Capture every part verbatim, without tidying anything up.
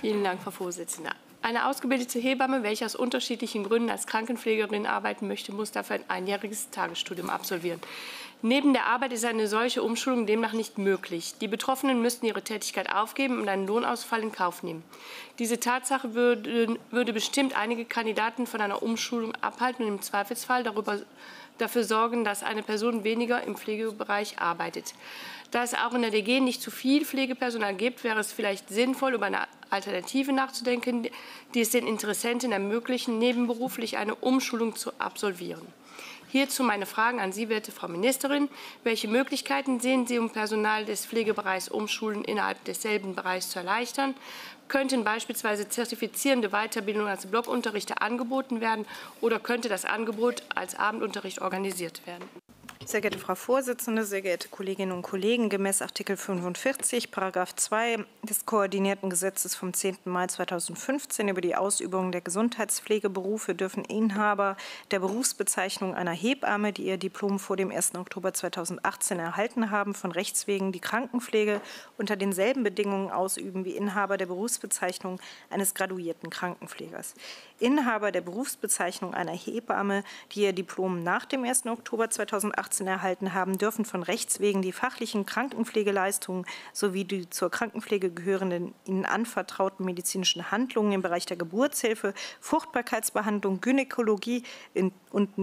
Vielen Dank, Frau Vorsitzende. Eine ausgebildete Hebamme, welche aus unterschiedlichen Gründen als Krankenpflegerin arbeiten möchte, muss dafür ein einjähriges Tagesstudium absolvieren. Neben der Arbeit ist eine solche Umschulung demnach nicht möglich. Die Betroffenen müssten ihre Tätigkeit aufgeben und einen Lohnausfall in Kauf nehmen. Diese Tatsache würde, würde bestimmt einige Kandidaten von einer Umschulung abhalten und im Zweifelsfall darüber, dafür sorgen, dass eine Person weniger im Pflegebereich arbeitet. Da es auch in der D G nicht zu viel Pflegepersonal gibt, wäre es vielleicht sinnvoll, über eine Alternative nachzudenken, die es den Interessenten ermöglichen, nebenberuflich eine Umschulung zu absolvieren. Hierzu meine Fragen an Sie, werte Frau Ministerin. Welche Möglichkeiten sehen Sie, um Personal des Pflegebereichs Umschulen innerhalb desselben Bereichs zu erleichtern? Könnten beispielsweise zertifizierende Weiterbildungen als Blockunterrichte angeboten werden oder könnte das Angebot als Abendunterricht organisiert werden? Sehr geehrte Frau Vorsitzende, sehr geehrte Kolleginnen und Kollegen, gemäß Artikel fünfundvierzig, Paragraph zwei des koordinierten Gesetzes vom zehnten Mai zweitausendfünfzehn über die Ausübung der Gesundheitspflegeberufe dürfen Inhaber der Berufsbezeichnung einer Hebamme, die ihr Diplom vor dem ersten Oktober zweitausendachtzehn erhalten haben, von Rechts wegen die Krankenpflege unter denselben Bedingungen ausüben wie Inhaber der Berufsbezeichnung eines graduierten Krankenpflegers. Inhaber der Berufsbezeichnung einer Hebamme, die ihr Diplom nach dem ersten Oktober zweitausendachtzehn erhalten haben, dürfen von Rechts wegen die fachlichen Krankenpflegeleistungen sowie die zur Krankenpflege gehörenden ihnen anvertrauten medizinischen Handlungen im Bereich der Geburtshilfe, Fruchtbarkeitsbehandlung, Gynäkologie und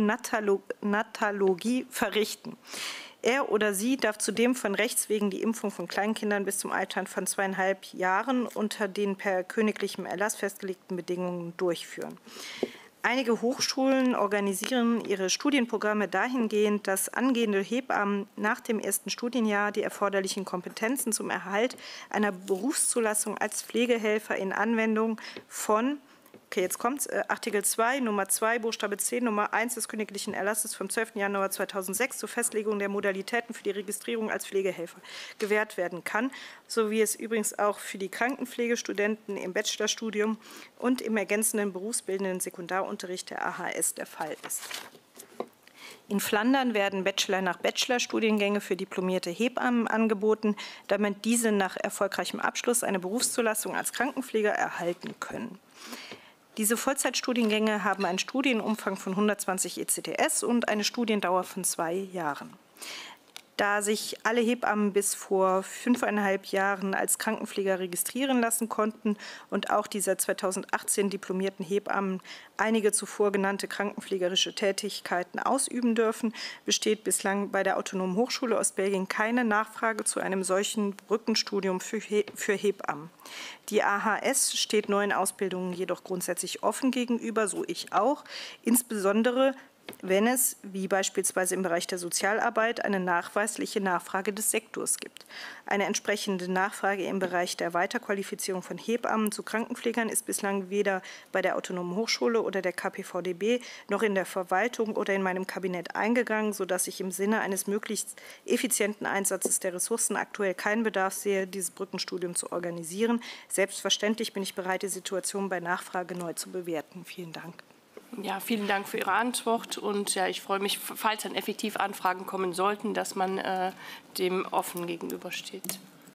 Neonatologie verrichten. Er oder sie darf zudem von Rechts wegen die Impfung von Kleinkindern bis zum Alter von zweieinhalb Jahren unter den per königlichem Erlass festgelegten Bedingungen durchführen. Einige Hochschulen organisieren ihre Studienprogramme dahingehend, dass angehende Hebammen nach dem ersten Studienjahr die erforderlichen Kompetenzen zum Erhalt einer Berufszulassung als Pflegehelfer in Anwendung von Okay, jetzt kommt Artikel zwei, Nummer zwei, Buchstabe C, Nummer eins des Königlichen Erlasses vom zwölften Januar zweitausendsechs zur Festlegung der Modalitäten für die Registrierung als Pflegehelfer gewährt werden kann, so wie es übrigens auch für die Krankenpflegestudenten im Bachelorstudium und im ergänzenden berufsbildenden Sekundarunterricht der A H S der Fall ist. In Flandern werden Bachelor- nach Bachelor-Studiengänge für diplomierte Hebammen angeboten, damit diese nach erfolgreichem Abschluss eine Berufszulassung als Krankenpfleger erhalten können. Diese Vollzeitstudiengänge haben einen Studienumfang von hundertzwanzig E C T S und eine Studiendauer von zwei Jahren. Da sich alle Hebammen bis vor fünfeinhalb Jahren als Krankenpfleger registrieren lassen konnten und auch die seit zweitausendachtzehn diplomierten Hebammen einige zuvor genannte krankenpflegerische Tätigkeiten ausüben dürfen, besteht bislang bei der Autonomen Hochschule Ostbelgien keine Nachfrage zu einem solchen Brückenstudium für Hebammen. Die A H S steht neuen Ausbildungen jedoch grundsätzlich offen gegenüber, so ich auch, insbesondere wenn es, wie beispielsweise im Bereich der Sozialarbeit, eine nachweisliche Nachfrage des Sektors gibt. Eine entsprechende Nachfrage im Bereich der Weiterqualifizierung von Hebammen zu Krankenpflegern ist bislang weder bei der Autonomen Hochschule oder der K P V D B noch in der Verwaltung oder in meinem Kabinett eingegangen, sodass ich im Sinne eines möglichst effizienten Einsatzes der Ressourcen aktuell keinen Bedarf sehe, dieses Brückenstudium zu organisieren. Selbstverständlich bin ich bereit, die Situation bei Nachfrage neu zu bewerten. Vielen Dank. Ja, vielen Dank für Ihre Antwort. Und ja, ich freue mich, falls dann effektiv Anfragen kommen sollten, dass man äh, dem offen gegenübersteht.